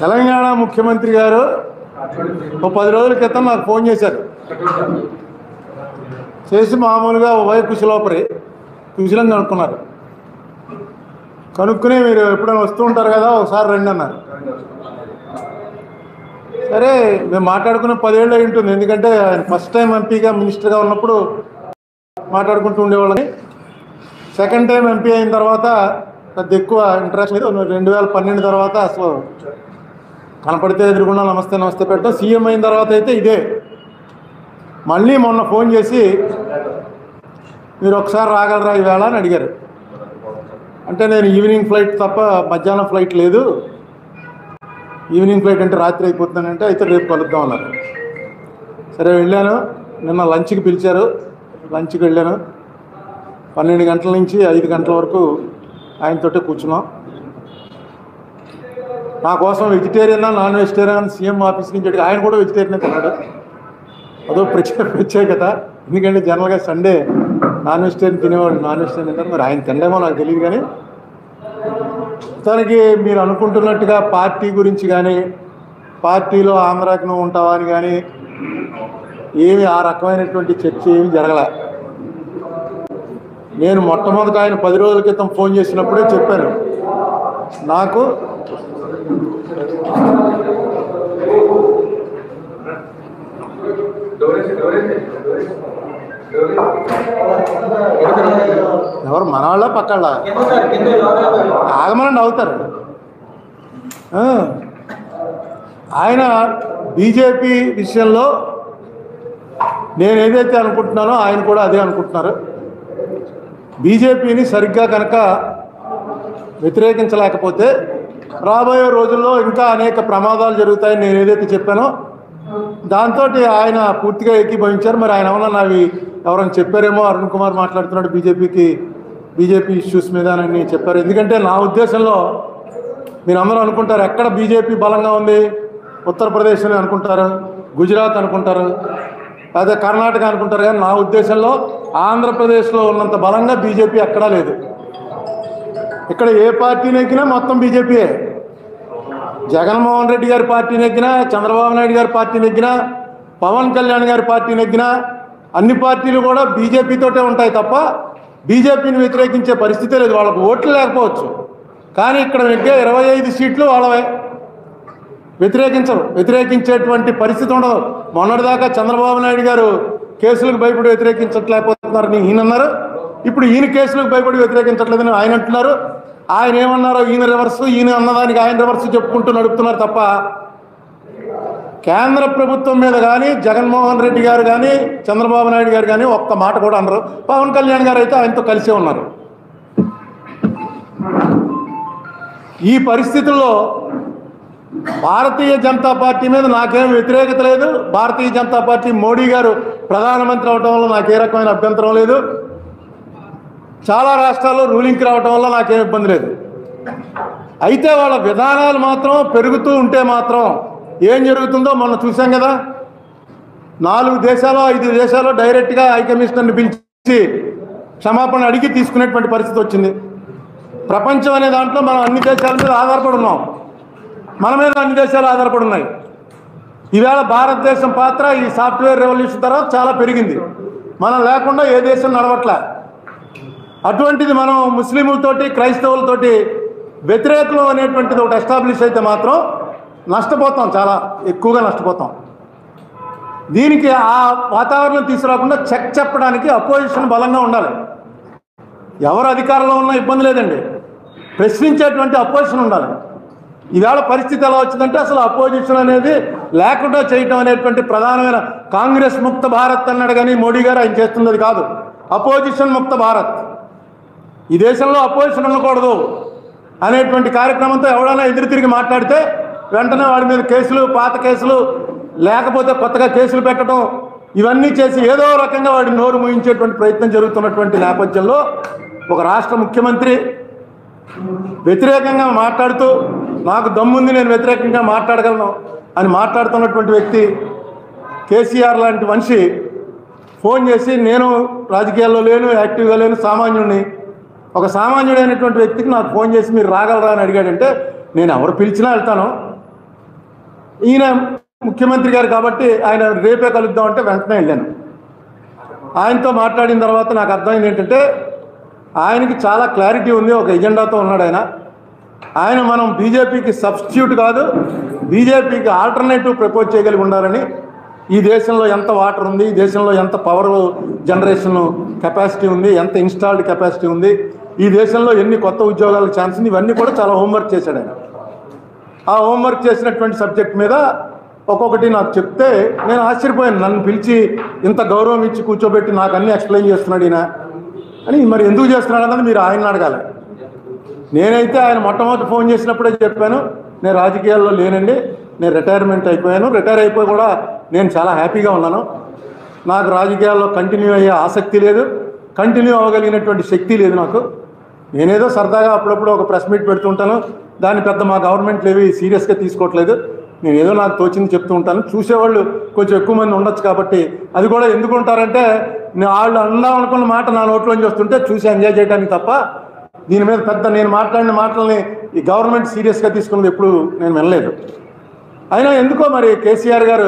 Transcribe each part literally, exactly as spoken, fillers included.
తెలంగాణ ముఖ్యమంత్రి గారు ఓ పది రోజుల క్రితం నాకు ఫోన్ చేశారు. చేసి మామూలుగా ఉభయ కుశలోపరి కుశలం కనుక్కున్నారు. కనుక్కుని మీరు ఎప్పుడైనా వస్తూ ఉంటారు కదా, ఒకసారి రండి అన్నారు. సరే మేము మాట్లాడుకున్న పదేళ్ళు అయి ఉంటుంది, ఎందుకంటే ఆయన ఫస్ట్ టైం ఎంపీగా మినిస్టర్గా ఉన్నప్పుడు మాట్లాడుకుంటూ ఉండేవాళ్ళని. సెకండ్ టైం ఎంపీ అయిన తర్వాత పెద్ద ఎక్కువ ఇంట్రెస్ట్ లేదు. రెండు వేల పన్నెండు తర్వాత అసలు కనపడితే ఎదురుకుండా నమస్తే నమస్తే పెట్టడం. సీఎం అయిన తర్వాత అయితే ఇదే. మళ్ళీ మొన్న ఫోన్ చేసి మీరు ఒకసారి రాగలరా ఈవేళ అని అడిగారు. అంటే నేను ఈవినింగ్ ఫ్లైట్ తప్ప మధ్యాహ్నం ఫ్లైట్ లేదు, ఈవినింగ్ ఫ్లైట్ అంటే రాత్రి అయిపోతుందంటే అయితే రేపు కలుద్దాం అన్నారు. సరే వెళ్ళాను. నిన్న లంచ్కి పిలిచారు, లంచ్కి వెళ్ళాను. పన్నెండు గంటల నుంచి ఐదు గంటల వరకు ఆయనతోటే కూర్చున్నాం. నా కోసం vegetarian non vegetarian CM office నుంచి ఆయన కూడా వెజిటేరియన్ తిన్నాడు. అదో ప్రత్యేక ప్రత్యేకత. ఎందుకంటే జనరల్గా సండే నాన్ వెజిటేరియన్ తినేవాడు, నాన్ వెజిటేరియన్ తింటారు. మరి ఆయన తినలేమో నాకు తెలియదు. కానీ తనకి మీరు అనుకుంటున్నట్టుగా పార్టీ గురించి కానీ, పార్టీలో ఆంధ్రాకి నువ్వు ఉంటావా అని కానీ ఏమి ఆ రకమైనటువంటి చర్చ ఏమి జరగలే. నేను మొట్టమొదట ఆయన పది రోజుల క్రితం ఫోన్ చేసినప్పుడే చెప్పాను, నాకు ఎవరు మన వాళ్ళ పక్కళ్ళ ఆగమనండి అవుతారు. ఆయన బీజేపీ విషయంలో నేను ఏదైతే అనుకుంటున్నానో ఆయన కూడా అదే అనుకుంటున్నారు. బీజేపీని సరిగ్గా కనుక వ్యతిరేకించలేకపోతే రాబోయే రోజుల్లో ఇంకా అనేక ప్రమాదాలు జరుగుతాయని నేను ఏదైతే చెప్పానో దాంతో ఆయన పూర్తిగా ఏకీభవించారు. మరి ఆయన ఏమన్నా నావి ఎవరైనా చెప్పారేమో, అరుణ్ కుమార్ మాట్లాడుతున్నాడు బీజేపీకి బీజేపీ ఇష్యూస్ మీద అని చెప్పారు. ఎందుకంటే నా ఉద్దేశంలో మీరు అందరూ అనుకుంటారు ఎక్కడ బీజేపీ బలంగా ఉంది, ఉత్తరప్రదేశ్ అని అనుకుంటారు, గుజరాత్ అనుకుంటారు, అదే కర్ణాటక అనుకుంటారు. కానీ నా ఉద్దేశంలో ఆంధ్రప్రదేశ్లో ఉన్నంత బలంగా బీజేపీ ఎక్కడా లేదు. ఇక్కడ ఏ పార్టీ నెగ్గినా మొత్తం బీజేపీయే. జగన్మోహన్ రెడ్డి గారి పార్టీ నెగ్గినా, చంద్రబాబు నాయుడు గారి పార్టీ నెగ్గినా, పవన్ కళ్యాణ్ గారి పార్టీ నెగ్గినా అన్ని పార్టీలు కూడా బీజేపీతోటే ఉంటాయి తప్ప బీజేపీని వ్యతిరేకించే పరిస్థితే లేదు. వాళ్ళకు ఓట్లు లేకపోవచ్చు, కానీ ఇక్కడ నెగ్గే ఇరవై ఐదు సీట్లు వాళ్ళవే. వ్యతిరేకించరు, వ్యతిరేకించేటువంటి పరిస్థితి ఉండదు. మొన్నటిదాకా చంద్రబాబు నాయుడు గారు కేసులకు భయపడి వ్యతిరేకించట్లేకపోతున్నారని ఈయన అన్నారు. ఇప్పుడు ఈయన కేసులకు భయపడి వ్యతిరేకించట్లేదని ఆయన అంటున్నారు. ఆయన ఏమన్నారో ఈయన రివర్సు, ఈయన అన్నదానికి ఆయన రివర్సు చెప్పుకుంటూ నడుపుతున్నారు తప్ప కేంద్ర ప్రభుత్వం మీద కానీ, జగన్మోహన్ రెడ్డి గారు కానీ, చంద్రబాబు నాయుడు గారు కానీ ఒక్క మాట కూడా అనరు. పవన్ కళ్యాణ్ గారు అయితే ఆయనతో కలిసే ఉన్నారు. ఈ పరిస్థితుల్లో భారతీయ జనతా పార్టీ మీద నాకేం వ్యతిరేకత లేదు. భారతీయ జనతా పార్టీ మోడీ గారు ప్రధానమంత్రి అవడం వల్ల నాకే రకమైన అభ్యంతరం లేదు. చాలా రాష్ట్రాల్లో రూలింగ్కి రావడం వల్ల నాకేం ఇబ్బంది లేదు. అయితే వాళ్ళ విధానాలు మాత్రం పెరుగుతూ ఉంటే మాత్రం ఏం జరుగుతుందో మొన్న చూసాం కదా. నాలుగు దేశాలు ఐదు దేశాలు డైరెక్ట్గా హైకమిషనర్ని పిలిచి క్షమాపణ అడిగి తీసుకునేటువంటి పరిస్థితి వచ్చింది. ప్రపంచం అనే దాంట్లో మనం అన్ని దేశాల మీద ఆధారపడి ఉన్నాం, మన మీద అన్ని దేశాలు ఆధారపడి ఉన్నాయి. ఈవేళ భారతదేశం పాత్ర ఈ సాఫ్ట్వేర్ రెవల్యూషన్ తర్వాత చాలా పెరిగింది. మనం లేకుండా ఏ దేశం నడవట్లే. అటువంటిది మనం ముస్లింలతోటి క్రైస్తవులతోటి వ్యతిరేకం అనేటువంటిది ఒకటి ఎస్టాబ్లిష్ అయితే మాత్రం నష్టపోతాం, చాలా ఎక్కువగా నష్టపోతాం. దీనికి ఆ వాతావరణం తీసుకురాకుండా చెక్ చెప్పడానికి అపోజిషన్ బలంగా ఉండాలి. ఎవరు అధికారంలో ఉన్నా ఇబ్బంది లేదండి, ప్రశ్నించేటువంటి అపోజిషన్ ఉండాలి. ఈవేళ పరిస్థితి ఎలా వచ్చిందంటే అసలు అపోజిషన్ అనేది లేకుండా చేయటం అనేటువంటి ప్రధానమైన కాంగ్రెస్ ముక్త భారత్ అన్నాడు కానీ మోడీ గారు ఆయన చేస్తున్నది కాదు. అపోజిషన్ ముక్త భారత్, ఈ దేశంలో అపోజిషన్ ఉండకూడదు అనేటువంటి కార్యక్రమంతో ఎవడైనా ఎదురు తిరిగి మాట్లాడితే వెంటనే వాడి మీద కేసులు, పాత కేసులు, లేకపోతే కొత్తగా కేసులు పెట్టడం, ఇవన్నీ చేసి ఏదో రకంగా వాడిని నోరు మూయించేటువంటి ప్రయత్నం జరుగుతున్నటువంటి నేపథ్యంలో ఒక రాష్ట్ర ముఖ్యమంత్రి వ్యతిరేకంగా మాట్లాడుతూ నాకు దమ్ముంది నేను వ్యతిరేకంగా మాట్లాడగలను అని మాట్లాడుతున్నటువంటి వ్యక్తి కేసీఆర్ లాంటి మనిషి ఫోన్ చేసి నేను రాజకీయాల్లో లేను, యాక్టివ్గా లేను, సామాన్యుడిని, ఒక సామాన్యుడైనటువంటి వ్యక్తికి నాకు ఫోన్ చేసి మీరు రాగలరా అని అడిగాడంటే నేను ఎవరు పిలిచినా వెళ్తాను. ఈయన ముఖ్యమంత్రి గారు కాబట్టి ఆయన రేపే కలుద్దాం అంటే వెంటనే వెళ్ళాను. ఆయనతో మాట్లాడిన తర్వాత నాకు అర్థమైంది ఏంటంటే ఆయనకి చాలా క్లారిటీ ఉంది, ఒక ఎజెండాతో ఉన్నాడు ఆయన. ఆయన మనం బీజేపీకి సబ్స్టిట్యూట్ కాదు, బీజేపీకి ఆల్టర్నేటివ్ ప్రపోజ్ చేయగలిగి ఉండాలని. ఈ దేశంలో ఎంత వాటర్ ఉంది, ఈ దేశంలో ఎంత పవర్ జనరేషన్ కెపాసిటీ ఉంది, ఎంత ఇన్స్టాల్డ్ కెపాసిటీ ఉంది, ఈ దేశంలో ఎన్ని కొత్త ఉద్యోగాలకు ఛాన్స్ ఉంది, ఇవన్నీ కూడా చాలా హోంవర్క్ చేశాడు ఆయన. ఆ హోంవర్క్ చేసినటువంటి సబ్జెక్ట్ మీద ఒక్కొక్కటి నాకు చెప్తే నేను ఆశ్చర్యపోయాను. నన్ను పిలిచి ఇంత గౌరవం ఇచ్చి కూర్చోబెట్టి నాకు అన్నీ ఎక్స్ప్లెయిన్ చేస్తున్నాడు ఈయన అని. మరి ఎందుకు చేస్తున్నాడు అన్నది మీరు ఆయన అడగాలి. నేనైతే ఆయన మొట్టమొదటి ఫోన్ చేసినప్పుడే చెప్పాను, నేను రాజకీయాల్లో లేనండి, నేను రిటైర్మెంట్ అయిపోయాను. రిటైర్ అయిపోయి కూడా నేను చాలా హ్యాపీగా ఉన్నాను. నాకు రాజకీయాల్లో కంటిన్యూ అయ్యే ఆసక్తి లేదు, కంటిన్యూ అవ్వగలిగినటువంటి శక్తి లేదు నాకు. నేనేదో సరదాగా అప్పుడప్పుడు ఒక ప్రెస్ మీట్ పెడుతుంటాను, దాన్ని పెద్ద మా గవర్నమెంట్లు ఏవి సీరియస్గా తీసుకోవట్లేదు. నేను ఏదో నాకు తోచింది చెప్తూ ఉంటాను. చూసేవాళ్ళు కొంచెం ఎక్కువ మంది ఉండొచ్చు కాబట్టి అది కూడా ఎందుకు ఉంటారంటే వాళ్ళు అందాం అనుకున్న మాట నా నోట్లోంచి వస్తుంటే చూసి ఎంజాయ్ చేయడానికి తప్ప దీని మీద పెద్ద నేను మాట్లాడిన మాటల్ని ఈ గవర్నమెంట్ సీరియస్గా తీసుకున్నది ఎప్పుడు నేను వినలేదు. అయినా ఎందుకో మరి కేసీఆర్ గారు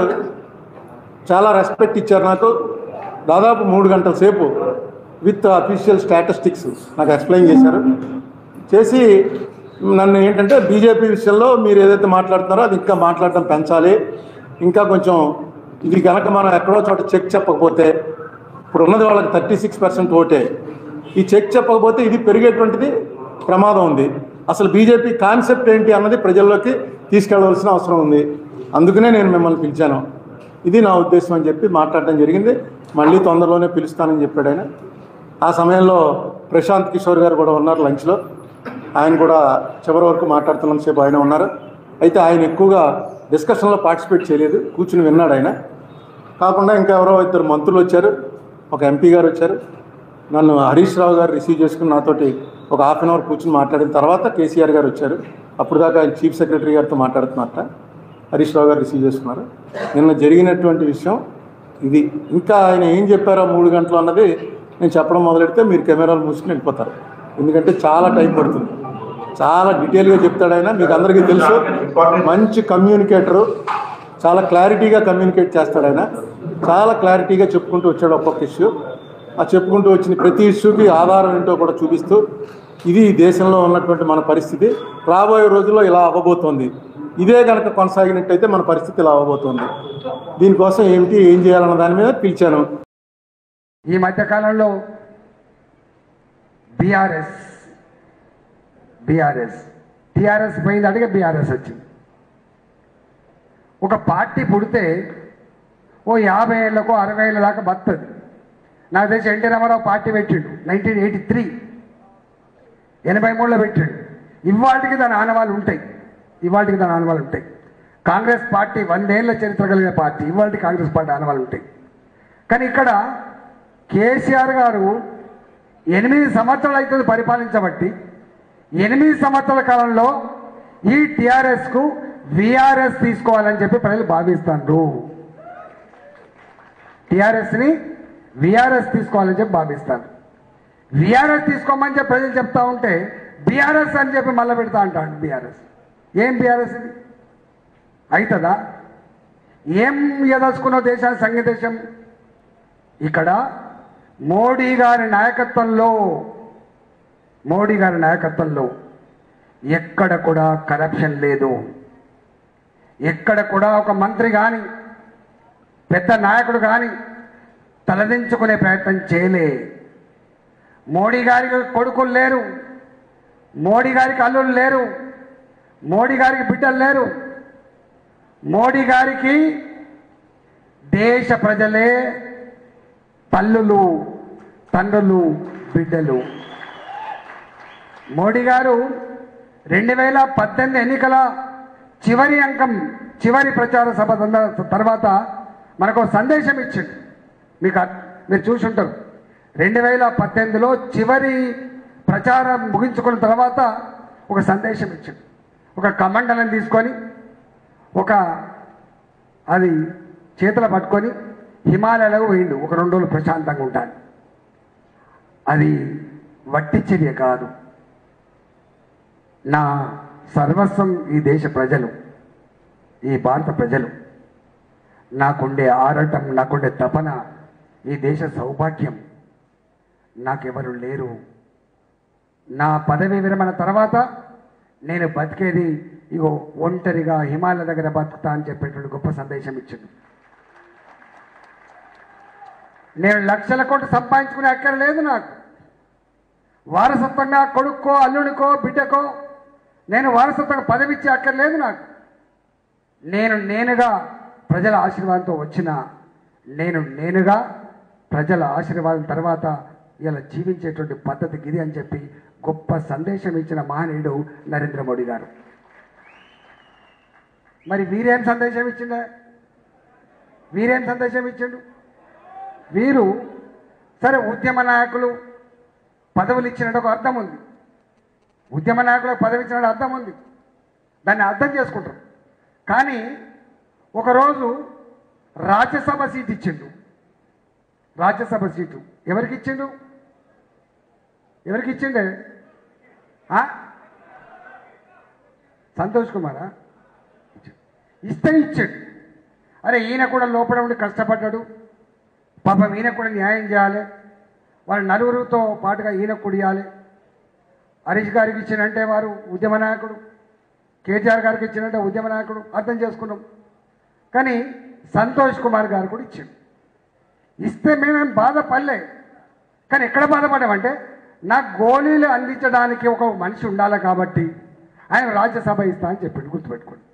చాలా రెస్పెక్ట్ ఇచ్చారు నాకు. దాదాపు మూడు గంటల సేపు విత్ అఫీషియల్ స్టాటిస్టిక్స్ నాకు ఎక్స్ప్లెయిన్ చేశారు. చేసి నన్ను ఏంటంటే బీజేపీ విషయంలో మీరు ఏదైతే మాట్లాడుతున్నారో అది ఇంకా మాట్లాడటం పెంచాలి, ఇంకా కొంచెం ఇది కనుక మనం ఎక్కడో చోట చెక్ చెప్పకపోతే, ఇప్పుడు ఉన్నది వాళ్ళకి థర్టీ సిక్స్ పర్సెంట్ ఓటే, ఈ చెక్ చెప్పకపోతే ఇది పెరిగేటువంటిది ప్రమాదం ఉంది. అసలు బీజేపీ కాన్సెప్ట్ ఏంటి అన్నది ప్రజల్లోకి తీసుకెళ్లవలసిన అవసరం ఉంది. అందుకనే నేను మిమ్మల్ని పిలిచాను, ఇది నా ఉద్దేశం అని చెప్పి మాట్లాడటం జరిగింది. మళ్ళీ తొందరలోనే పిలుస్తానని చెప్పాడు ఆయన. ఆ సమయంలో ప్రశాంత్ కిషోర్ గారు కూడా ఉన్నారు లంచ్లో. ఆయన కూడా చివరి వరకు మాట్లాడుతున్నంతసేపు ఆయన ఉన్నారు. అయితే ఆయన ఎక్కువగా డిస్కషన్లో పార్టిసిపేట్ చేయలేదు, కూర్చుని విన్నాడు ఆయన. కాకుండా ఇంకా ఎవరో ఇద్దరు మంత్రులు వచ్చారు, ఒక ఎంపీ గారు వచ్చారు. నన్ను హరీష్ రావు గారు రిసీవ్ చేసుకుని నాతోటి ఒక హాఫ్ అన్ అవర్ కూర్చుని మాట్లాడిన తర్వాత కేసీఆర్ గారు వచ్చారు. అప్పుడు దాకా ఆయన చీఫ్ సెక్రటరీ గారితో మాట్లాడుతున్నారట. హరీష్ రావు గారు రిసీవ్ చేసుకున్నారు. నిన్న జరిగినటువంటి విషయం ఇది. ఇంకా ఆయన ఏం చెప్పారో మూడు గంటలు అన్నది నేను చెప్పడం మొదలెడితే మీరు కెమెరాలు మూసుకుని వెళ్ళిపోతారు, ఎందుకంటే చాలా టైం పడుతుంది. చాలా డీటెయిల్గా చెప్తాడు ఆయన. మీకు అందరికీ తెలుసు, మంచి కమ్యూనికేటరు, చాలా క్లారిటీగా కమ్యూనికేట్ చేస్తాడు ఆయన. చాలా క్లారిటీగా చెప్పుకుంటూ వచ్చాడు ఒక్కొక్క ఇష్యూ. ఆ చెప్పుకుంటూ వచ్చిన ప్రతి ఇష్యూకి ఆధారం ఏంటో కూడా చూపిస్తూ ఇది దేశంలో ఉన్నటువంటి మన పరిస్థితి రాబోయే రోజుల్లో ఇలా అవ్వబోతోంది, ఇదే కనుక కొనసాగినట్టయితే మన పరిస్థితి ఇలా అవ్వబోతోంది, దీనికోసం ఏమిటి ఏం చేయాలన్న దాని మీద పిలిచాను. ఈ మధ్యకాలంలో బీఆర్ఎస్ బీఆర్ఎస్ టీఆర్ఎస్ పోయింది, అడిగే బీఆర్ఎస్ వచ్చింది. ఒక పార్టీ పుడితే ఓ యాభై ఏళ్ళకో అరవై ఏళ్ళ దాకా బతుంది. నాకు తెలిసి ఎన్టీ రామారావు పార్టీ పెట్టిండు నైన్టీన్ ఎయిటీ త్రీ ఎనభై మూడులో పెట్టిండు. ఇవాటికి దాని ఆనవాళ్ళు ఉంటాయి, ఇవాటికి దాని ఆనవాళ్ళు ఉంటాయి. కాంగ్రెస్ పార్టీ వందేళ్ల చరిత్ర కలిగిన పార్టీ, ఇవాళ కాంగ్రెస్ పార్టీ ఆనవాళ్ళు ఉంటాయి. కానీ ఇక్కడ కేసీఆర్ గారు ఎనిమిది సంవత్సరాలు అవుతుంది పరిపాలించబట్టి, ఎనిమిది సంవత్సరాల కాలంలో ఈ టీఆర్ఎస్కు వీఆర్ఎస్ తీసుకోవాలని చెప్పి ప్రజలు భావిస్తారు. టీఆర్ఎస్ని వీఆర్ఎస్ తీసుకోవాలని చెప్పి భావిస్తారు. వీఆర్ఎస్ తీసుకోమని చెప్పి ప్రజలు చెప్తా ఉంటే బీఆర్ఎస్ అని చెప్పి మళ్ళీ పెడతా అంటాడు. బీఆర్ఎస్ ఏం బీఆర్ఎస్ ఇది అవుతుందా? ఏం ఎదలుచుకున్నావు దేశాన్ని సంఘ దేశం? ఇక్కడ మోడీ గారి నాయకత్వంలో మోడీ గారి నాయకత్వంలో ఎక్కడ కూడా కరప్షన్ లేదు. ఎక్కడ కూడా ఒక మంత్రి కానీ పెద్ద నాయకుడు కానీ తలదించుకునే ప్రయత్నం చేయలే. మోడీ గారికి కొడుకులు లేరు, మోడీ గారికి అల్లుళ్ళు లేరు, మోడీ గారికి బిడ్డలు లేరు. మోడీ గారికి దేశ ప్రజలే తల్లులు, తండ్రులు, బిడ్డలు. మోడీ గారు రెండు వేల పద్దెనిమిది ఎన్నికల చివరి అంకం చివరి ప్రచార సభ తర్వాత మనకు సందేశం ఇచ్చింది. మీకు మీరు చూసి ఉంటారు. రెండు వేల పద్దెనిమిదిలో చివరి ప్రచారం ముగించుకున్న తర్వాత ఒక సందేశం ఇచ్చింది. ఒక కమండలం తీసుకొని ఒక అది చేతుల పట్టుకొని హిమాలయాలకు పోయిండు ఒక రెండు రోజులు ప్రశాంతంగా ఉంటాను. అది వట్టి చర్య కాదు. నా సర్వస్వం ఈ దేశ ప్రజలు, ఈ భారత ప్రజలు, నాకుండే ఆరాటం, నాకుండే తపన, ఈ దేశ సౌభాగ్యం నాకెవరు లేరు. నా పదవి విరమణ తర్వాత నేను బతికేది ఇగో ఒంటరిగా హిమాలయ దగ్గర బతుకుతా అని చెప్పేటువంటి గొప్ప సందేశం ఇచ్చింది. నేను లక్షల కోట్లు సంపాదించుకునే అక్కర లేదు నాకు. వారసత్వంగా కొడుక్కో అల్లుడికో బిడ్డకో నేను వారసత్వంగా పదవి ఇచ్చే అక్కర్లేదు నాకు. నేను నేనుగా ప్రజల ఆశీర్వాదంతో వచ్చిన, నేను నేనుగా ప్రజల ఆశీర్వాదం తర్వాత ఇలా జీవించేటువంటి పద్ధతికి ఇది అని చెప్పి గొప్ప సందేశం ఇచ్చిన మహనీయుడు నరేంద్ర మోడీ గారు. మరి వీరేం సందేశం ఇచ్చిండే? వీరేం సందేశం ఇచ్చిండు? వీరు సరే ఉద్యమ నాయకులు పదవులు ఇచ్చినట్టు ఒక అర్థం ఉంది, ఉద్యమ నాయకులకు పదవి ఇచ్చినట్టు అర్థం ఉంది, దాన్ని అర్థం చేసుకుంటారు. కానీ ఒకరోజు రాజ్యసభ సీట్ ఇచ్చిండు. రాజ్యసభ సీటు ఎవరికి ఇచ్చిండు? ఎవరికి ఇచ్చిండే? సంతోష్ కుమారా? ఇస్తే ఇచ్చాడు. అరే ఈయన కూడా లోపల ఉండి కష్టపడ్డాడు, పాపం ఈయన కూడా న్యాయం చేయాలి, వాళ్ళ నలుగురితో పాటుగా ఈయన కుడియాలి. హరీష్ గారికి ఇచ్చినంటే వారు ఉద్యమ నాయకుడు, కేటీఆర్ గారికి ఇచ్చినంటే ఉద్యమ నాయకుడు, అర్థం చేసుకున్నాం. కానీ సంతోష్ కుమార్ గారు కూడా ఇచ్చాడు. ఇస్తే మేమేం బాధపడలే. కానీ ఎక్కడ బాధపడ్డామంటే నాకు గోళీలు అందించడానికి ఒక మనిషి ఉండాలి కాబట్టి ఆయన రాజ్యసభ ఇస్తా అని చెప్పిండు. గుర్తుపెట్టుకోండి,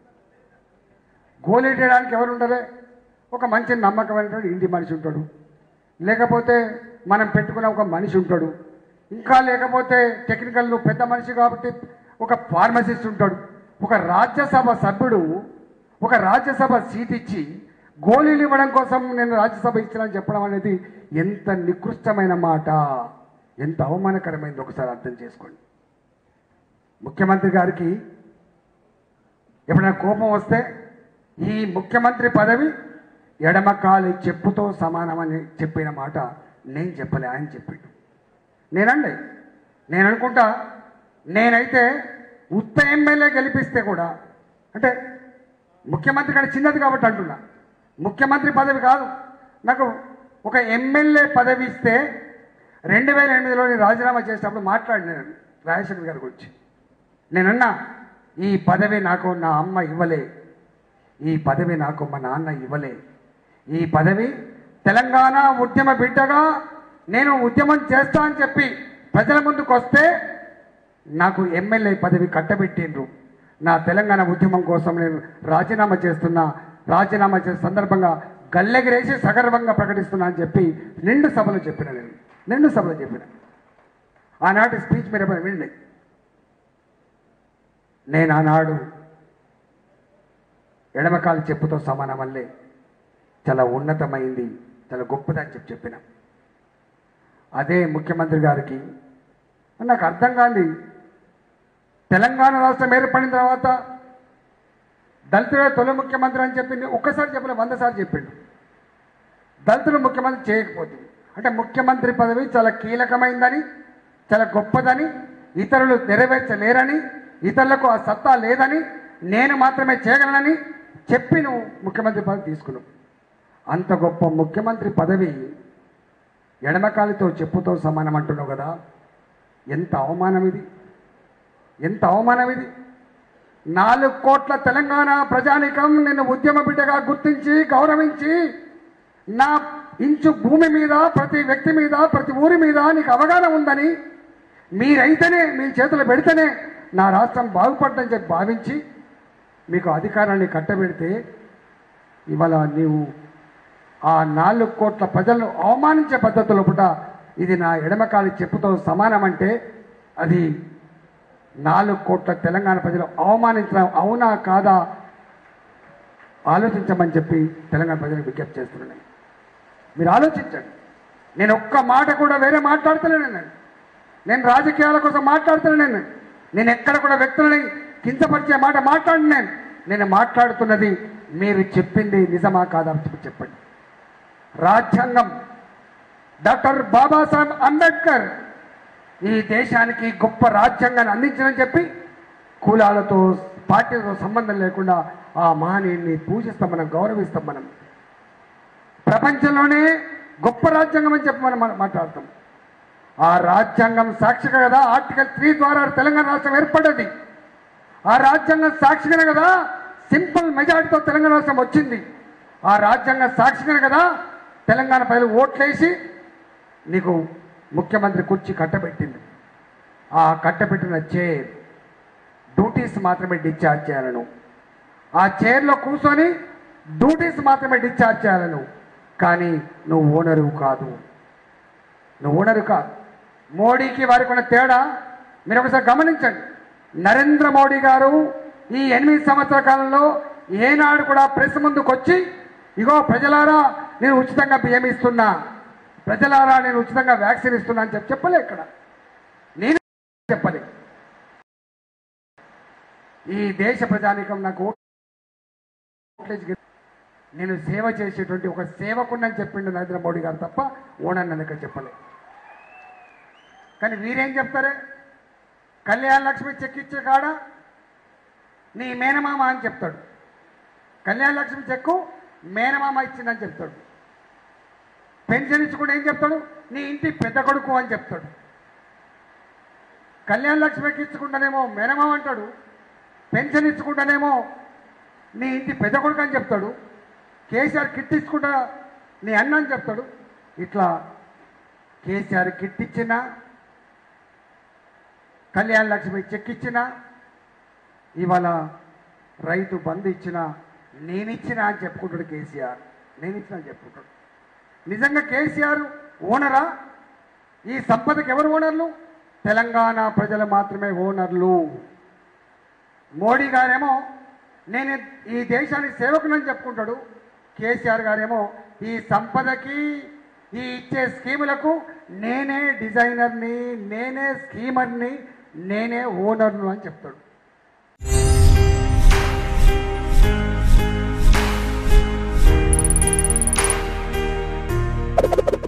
గోళీ చేయడానికి ఎవరు ఉండరే? ఒక మంచి నమ్మకమైనటువంటి ఇంటి మనిషి ఉంటాడు, లేకపోతే మనం పెట్టుకున్న ఒక మనిషి ఉంటాడు, ఇంకా లేకపోతే టెక్నికల్ పెద్ద మనిషి కాబట్టి ఒక ఫార్మసిస్ట్ ఉంటాడు. ఒక రాజ్యసభ సభ్యుడు ఒక రాజ్యసభ సీట్ ఇచ్చి గోళీలు ఇవ్వడం కోసం నేను రాజ్యసభ ఇచ్చానని చెప్పడం అనేది ఎంత నికృష్టమైన మాట, ఎంత అవమానకరమైంది ఒకసారి అర్థం చేసుకోండి. ముఖ్యమంత్రి గారికి ఎప్పుడైనా కోపం వస్తే ఈ ముఖ్యమంత్రి పదవి ఎడమకాలి చెప్పుతో సమానమని చెప్పిన మాట నేను చెప్పలే, ఆయన చెప్పిండు. నేనండి నేను అనుకుంటా, నేనైతే ఉత్త ఎమ్మెల్యే గెలిపిస్తే కూడా, అంటే ముఖ్యమంత్రి కంటే చిన్నది కాబట్టి అంటున్నా, ముఖ్యమంత్రి పదవి కాదు, నాకు ఒక ఎమ్మెల్యే పదవి ఇస్తే రెండు వేల ఎనిమిదిలో నేను రాజీనామా చేసినప్పుడు మాట్లాడినాను రాజశేఖర్ గారి గురించి. నేనన్నా ఈ పదవి నాకు నా అమ్మ ఇవ్వలే, ఈ పదవి నాకు మా నాన్న ఇవ్వలే, ఈ పదవి తెలంగాణ ఉద్యమ బిడ్డగా నేను ఉద్యమం చేస్తా అని చెప్పి ప్రజల ముందుకు వస్తే నాకు ఎమ్మెల్యే పదవి కట్టబెట్టిండ్రు. నా తెలంగాణ ఉద్యమం కోసం నేను రాజీనామా చేస్తున్నా, రాజీనామా చేసే సందర్భంగా గల్లెగిరేసి సగర్వంగా ప్రకటిస్తున్నా అని చెప్పి నిండు సభలో చెప్పిన, నేను నిండు సభలో చెప్పిన. ఆనాటి స్పీచ్ మీరు ఎప్పుడు వినండి. నేను ఆనాడు ఎడమకాలి చెప్పుతో సమానం వల్లే చాలా ఉన్నతమైంది, చాలా గొప్పదని చెప్పి చెప్పిన. అదే ముఖ్యమంత్రి గారికి నాకు అర్థం కాదు, తెలంగాణ రాష్ట్రం ఏర్పడిన తర్వాత దళితులే తొలి ముఖ్యమంత్రి అని చెప్పింది. ఒక్కసారి చెప్పలే, వంద సార్లు చెప్పిండు. దళితులు ముఖ్యమంత్రి చేయకపోతుంది అంటే ముఖ్యమంత్రి పదవి చాలా కీలకమైందని, చాలా గొప్పదని, ఇతరులు నెరవేర్చలేరని, ఇతరులకు ఆ సత్తా లేదని, నేను మాత్రమే చేయగలనని చెప్పి నువ్వు ముఖ్యమంత్రి పదవి తీసుకున్నావు. అంత గొప్ప ముఖ్యమంత్రి పదవి ఎడమకాలితో చెప్పుతో సమానం అంటున్నావు కదా, ఎంత అవమానం ఇది, ఎంత అవమానం ఇది. నాలుగు కోట్ల తెలంగాణ ప్రజానికం నిన్ను ఉద్యమ బిడ్డగా గుర్తించి గౌరవించి నా ఇంచు భూమి మీద ప్రతి వ్యక్తి మీద ప్రతి ఊరి మీద నీకు అవగాహన ఉందని, మీరైతేనే మీ చేతులు పెడితేనే నా రాష్ట్రం బాగుపడ్డని చెప్పి భావించి మీకు అధికారాన్ని కట్టబెడితే ఇవాళ నీవు ఆ నాలుగు కోట్ల ప్రజలను అవమానించే పద్ధతిలో పుట ఇది నా ఎడమకాలి చెప్పుతో సమానం అంటే అది నాలుగు కోట్ల తెలంగాణ ప్రజలు అవమానించడం అవునా కాదా ఆలోచించమని చెప్పి తెలంగాణ ప్రజలకు విజ్ఞప్తి చేస్తున్నాను. మీరు ఆలోచించండి. నేను ఒక్క మాట కూడా వేరే మాట్లాడుతున్నాను, నేను రాజకీయాల కోసం మాట్లాడుతున్నాను, నేను ఎక్కడ కూడా వ్యక్తులని కించపరిచే మాట మాట్లాడి నేను నేను మాట్లాడుతున్నది మీరు చెప్పింది నిజమా కాదా చెప్పండి. రాజ్యాంగం డాక్టర్ బాబాసాహెబ్ అంబేద్కర్ ఈ దేశానికి గొప్ప రాజ్యాంగాన్ని అందించని చెప్పి కులాలతో పార్టీతో సంబంధం లేకుండా ఆ మహనీయుడిని పూజిస్తాం, మనం గౌరవిస్తాం. మనం ప్రపంచంలోనే గొప్ప రాజ్యాంగం అని చెప్పి మనం మాట్లాడతాం. ఆ రాజ్యాంగం సాక్షిగా కదా ఆర్టికల్ త్రీ ద్వారా తెలంగాణ రాష్ట్రం ఏర్పడ్డది. ఆ రాజ్యాంగం సాక్షిగానే కదా సింపుల్ మెజారిటీతో తెలంగాణ రాష్ట్రం వచ్చింది. ఆ రాజ్యాంగం సాక్షిగానే కదా తెలంగాణ ప్రజలు ఓట్లేసి నీకు ముఖ్యమంత్రి కుర్చీ కట్టబెట్టింది. ఆ కట్టబెట్టిన చైర్ డ్యూటీస్ మాత్రమే డిశ్చార్జ్ చేయాలను, ఆ చైర్లో కూర్చొని డ్యూటీస్ మాత్రమే డిశ్చార్జ్ చేయాలను. కానీ నువ్వు ఓనరు కాదు, నువ్వు ఓనరు కాదు. మోడీకి వారికి ఉన్న తేడా మీరు ఒకసారి గమనించండి. నరేంద్ర మోడీ గారు ఈ ఎనిమిది సంవత్సరాల కాలంలో ఏనాడు కూడా ప్రెస్ ముందుకు వచ్చి ఇగో ప్రజలారా నేను ఉచితంగా బియ్యం ఇస్తున్నా, ప్రజలారా నేను ఉచితంగా వ్యాక్సిన్ ఇస్తున్నా అని చెప్పి చెప్పలే. ఇక్కడ నేను చెప్పలే. ఈ దేశ ప్రజానీకం నాకు నేను సేవ చేసేటువంటి ఒక సేవకున్నని చెప్పిండు నరేంద్ర మోడీ గారు తప్ప ఓనర్ నన్ను ఇక్కడ చెప్పలే. కానీ వీరేం చెప్తారే, కళ్యాణ లక్ష్మి చెక్ ఇచ్చే కాడ నీ మేనమామ అని చెప్తాడు. కళ్యాణ లక్ష్మి చెక్కు మేనమామ ఇచ్చిందని చెప్తాడు. పెన్షన్ ఇచ్చుకుంటే ఏం చెప్తాడు, నీ ఇంటి పెద్ద కొడుకు అని చెప్తాడు. కళ్యాణ లక్ష్మికి ఇచ్చుకుంటానేమో మేనమామ అంటాడు, పెన్షన్ ఇచ్చుకుంటానేమో నీ ఇంటి పెద్ద కొడుకు అని చెప్తాడు. కేసీఆర్ కిట్ ఇచ్చుకుంటా నీ అన్న అని చెప్తాడు. ఇట్లా కేసీఆర్ కిట్ ఇచ్చినా, కళ్యాణ లక్ష్మి చెక్ ఇచ్చినా, ఇవాళ రైతు బంధు ఇచ్చినా నేనిచ్చినా అని చెప్పుకుంటాడు కేసీఆర్. నేనిచ్చినా అని చెప్పుకుంటాడు. నిజంగా కేసీఆర్ ఓనరా? ఈ సంపదకి ఎవరు ఓనర్లు? తెలంగాణ ప్రజలు మాత్రమే ఓనర్లు. మోడీ గారేమో నేను ఈ దేశానికి సేవకునని చెప్పుకుంటాడు. కేసీఆర్ గారేమో ఈ సంపదకి ఈ ఇచ్చే స్కీములకు నేనే డిజైనర్ని, నేనే స్కీమర్ని, నేనే ఓనర్ను అని చెప్తాడు.